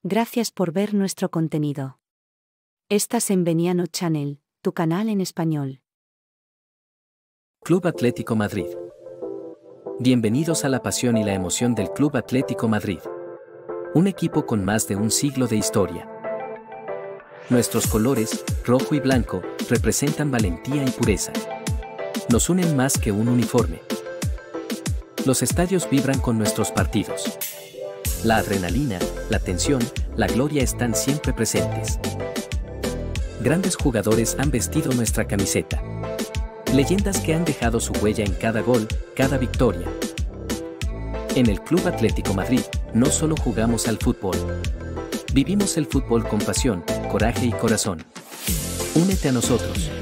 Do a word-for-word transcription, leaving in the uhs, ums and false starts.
Gracias por ver nuestro contenido. Estás en Beniano Channel, tu canal en español. Club Atlético Madrid. Bienvenidos a la pasión y la emoción del Club Atlético Madrid. Un equipo con más de un siglo de historia. Nuestros colores, rojo y blanco, representan valentía y pureza. Nos unen más que un uniforme. Los estadios vibran con nuestros partidos. La adrenalina, la tensión, la gloria están siempre presentes. Grandes jugadores han vestido nuestra camiseta. Leyendas que han dejado su huella en cada gol, cada victoria. En el Club Atlético Madrid, no solo jugamos al fútbol. Vivimos el fútbol con pasión, coraje y corazón. Únete a nosotros.